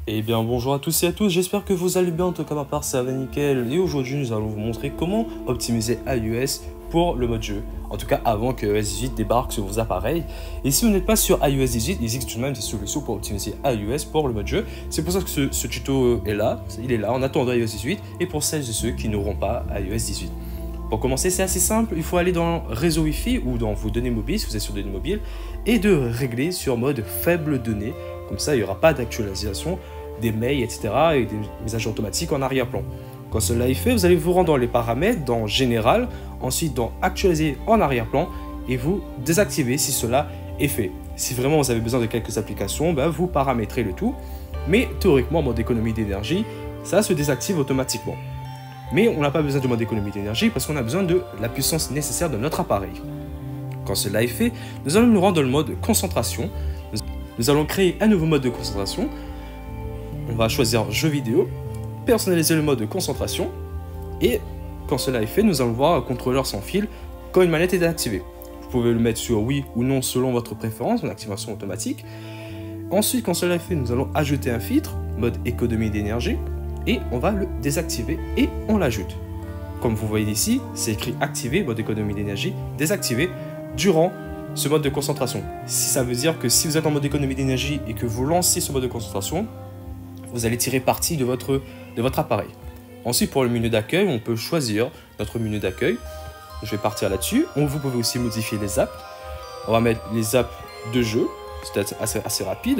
Eh bien bonjour à tous et à tous, j'espère que vous allez bien, en tout cas ma part ça va nickel. Et aujourd'hui nous allons vous montrer comment optimiser iOS pour le mode jeu. En tout cas avant que iOS 18 débarque sur vos appareils. Et si vous n'êtes pas sur iOS 18, il existe tout de même des solutions pour optimiser iOS pour le mode jeu. C'est pour ça que ce tuto est là, il est là en attendant iOS 18 et pour celles et ceux qui n'auront pas iOS 18. Pour commencer, c'est assez simple, il faut aller dans réseau Wi-Fi ou dans vos données mobiles, si vous êtes sur données mobiles, et de régler sur mode faible données. Comme ça, il n'y aura pas d'actualisation des mails, etc. et des mises à jour automatiques en arrière-plan. Quand cela est fait, vous allez vous rendre dans les paramètres, dans Général, ensuite dans Actualiser en arrière-plan, et vous désactivez si cela est fait. Si vraiment vous avez besoin de quelques applications, vous paramétrez le tout, mais théoriquement, en mode économie d'énergie, ça se désactive automatiquement. Mais on n'a pas besoin de mode économie d'énergie parce qu'on a besoin de la puissance nécessaire de notre appareil. Quand cela est fait, nous allons nous rendre dans le mode concentration. Nous allons créer un nouveau mode de concentration. On va choisir jeu vidéo, personnaliser le mode de concentration. Et quand cela est fait, nous allons voir un contrôleur sans fil quand une manette est activée. Vous pouvez le mettre sur oui ou non selon votre préférence, en activation automatique. Ensuite, quand cela est fait, nous allons ajouter un filtre, mode économie d'énergie. Et on va le désactiver et on l'ajoute. Comme vous voyez ici, c'est écrit activer, mode économie d'énergie, désactiver durant ce mode de concentration. Ça veut dire que si vous êtes en mode économie d'énergie et que vous lancez ce mode de concentration, vous allez tirer parti de votre appareil. Ensuite, pour le menu d'accueil, on peut choisir notre menu d'accueil. Je vais partir là-dessus. Vous pouvez aussi modifier les apps. On va mettre les apps de jeu, c'est assez rapide.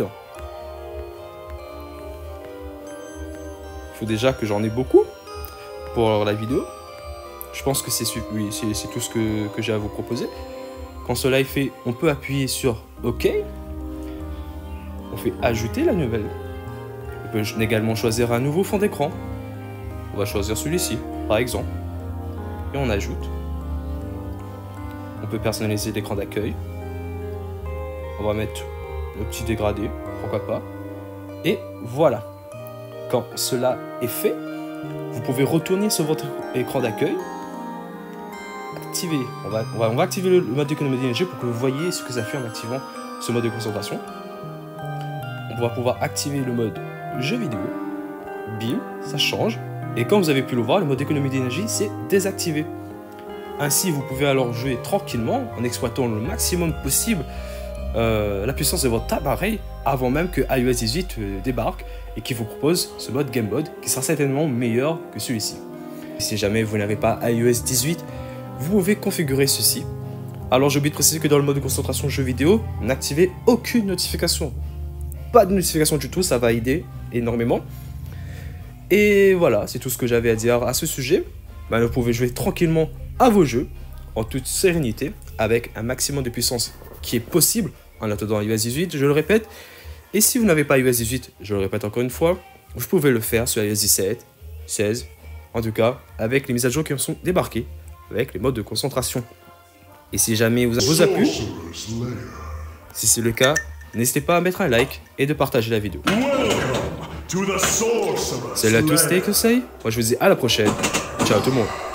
Il faut déjà que j'en ai beaucoup pour la vidéo. Je pense que c'est tout ce que j'ai à vous proposer. Quand cela est fait, on peut appuyer sur OK. On fait ajouter la nouvelle. On peut également choisir un nouveau fond d'écran. On va choisir celui-ci, par exemple. Et on ajoute. On peut personnaliser l'écran d'accueil. On va mettre le petit dégradé, pourquoi pas. Et voilà. Quand cela est fait, vous pouvez retourner sur votre écran d'accueil. Activer. On va activer le mode d'économie d'énergie pour que vous voyez ce que ça fait en activant ce mode de concentration. On va pouvoir activer le mode jeu vidéo. Bim, ça change. Et comme vous avez pu le voir, le mode d'économie d'énergie, c'est désactivé. Ainsi, vous pouvez alors jouer tranquillement en exploitant le maximum possible la puissance de votre appareil avant même que iOS 18 débarque et qui vous propose ce mode Game Mode qui sera certainement meilleur que celui-ci. Si jamais vous n'avez pas iOS 18, vous pouvez configurer ceci. Alors j'ai oublié de préciser que dans le mode de concentration jeu vidéo, n'activez aucune notification. Pas de notification du tout, ça va aider énormément. Et voilà, c'est tout ce que j'avais à dire à ce sujet. Vous pouvez jouer tranquillement à vos jeux en toute sérénité avec un maximum de puissance qui est possible en attendant iOS 18, je le répète. Et si vous n'avez pas iOS 18, je le répète encore une fois, vous pouvez le faire sur iOS 17, 16, en tout cas avec les mises à jour qui sont débarquées, avec les modes de concentration. Et si jamais vous a plu, si c'est le cas, n'hésitez pas à mettre un like et de partager la vidéo. Salut à tous, c'était Ekosei. Moi je vous dis à la prochaine. Ciao tout le monde.